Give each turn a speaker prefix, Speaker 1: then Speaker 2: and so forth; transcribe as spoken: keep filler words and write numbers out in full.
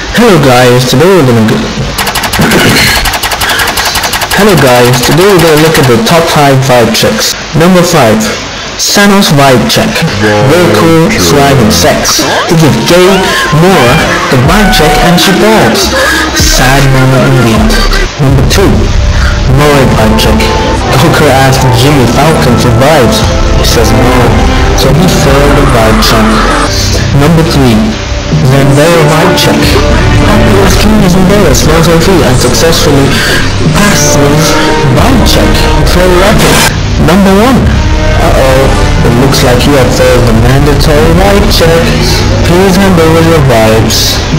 Speaker 1: Hello guys, today we're gonna go Hello guys, today we're gonna look at the top five vibe checks. Number five. Thanos vibe check. Very cool, swag and sex. He gives gay more the vibe check and she balls. Sad moment indeed. Number two. Moe vibe check. Goku asked Jimmy Falcon for vibes. He says no, so he failed the vibe check. Number three. Zendaya vibe check. Popular skin Zendaya slows her feet and successfully passes vibe check. Very epic. Number one. Uh-oh, it looks like you have failed the mandatory vibe check. Please hand over your vibes.